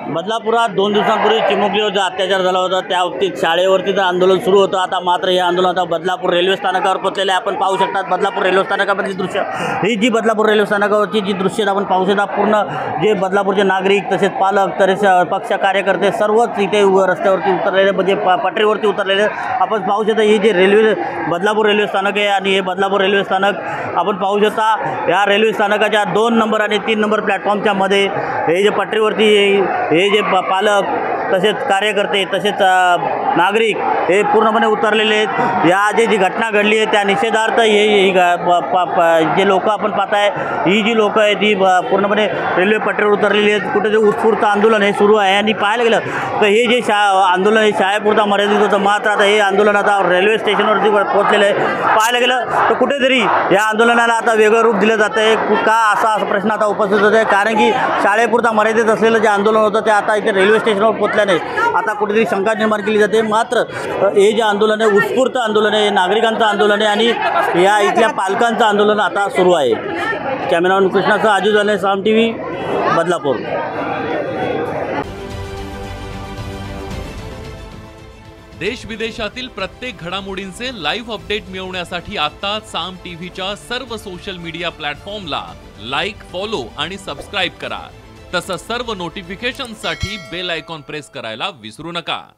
बदलापुरात 2 दिवसांपूर्वी चिमुकलीवर जो अत्याचार झाला होता त्या बाबतीत शाळेवरती तर आंदोलन सुरू होतं। आता मात्र हे आंदोलन आता बदलापूर रेल्वे स्थानकावर पोहोचलेले आपण पाहू शकतात। बदलापूर रेल्वे स्थानकामधली दृश्य ही जी बदलापूर रेल्वे स्थानकावरची जी दृश्य आपण पाहू शकता। पूर्ण जे बदलापूरचे नागरिक तसेच पालक तसेच पक्ष कार्यकर्ते सर्वच इथे रस्त्यावरती उतरलेले म्हणजे पटरीवरती उतरलेले आपण पाहू शकता। ही जे रेल्वे बदलापूर रेल्वे स्थानक आहे आणि हे बदलापूर रेल्वे स्थानक आपण पाहू शकता। या रेल्वे स्थानकाच्या 2 नंबर आणि 3 नंबर प्लॅटफॉर्मच्या मध्ये हे जे पटरीवरती हे जे पालक तसेच कार्यकर्ते तसेच नागरिक हे पूर्णपणे उतरलेले आहेत। या जी घटना घडली आहे त्या निषेधार्थ जे लोक आपण पाहताय ही जी लोक आहेत ती पूर्णपणे रेल्वे पटरीवर उतरलेली आहेत। कुठे जे उत्स्फूर्त आंदोलन हे सुरू आहे आणि पाहायला गेलं तर हे जे आंदोलन हे शाळेपुरता मर्यादित होतं, मात्र आता हे आंदोलन आता रेल्वे स्टेशनवरती पोहोचलेलं आहे। पाहायला गेलं तर कुठेतरी या आंदोलनाला आता वेगळं रूप दिलं जातं आहे का असा प्रश्न आता उपस्थित होत आहे, कारण की शाळेपुरता मर्यादित असलेलं जे आंदोलन होतं ते आता इथे रेल्वे स्टेशनवर पोहोचल्याने आता कुठेतरी शंका निर्माण केली जाते। मात्र हे जे आंदोलन आहे उत्स्फूर्त आंदोलन आहे, नागरिकांचं आंदोलन आहे आणि या इथल्या पालकांचं आंदोलन आता सुरू आहे। कॅमेरामॅन कृष्णाचा आजू झाले साम TV बदलापूर। देश विदेशातील प्रत्येक घडामोडींचे लाईव्ह अपडेट मिळवण्यासाठी आता साम टीव्हीच्या सर्व सोशल मीडिया प्लॅटफॉर्मला लाईक, फॉलो आणि सबस्क्राइब करा। तसंच सर्व नोटिफिकेशनसाठी बेल आयकॉन प्रेस करायला विसरू नका।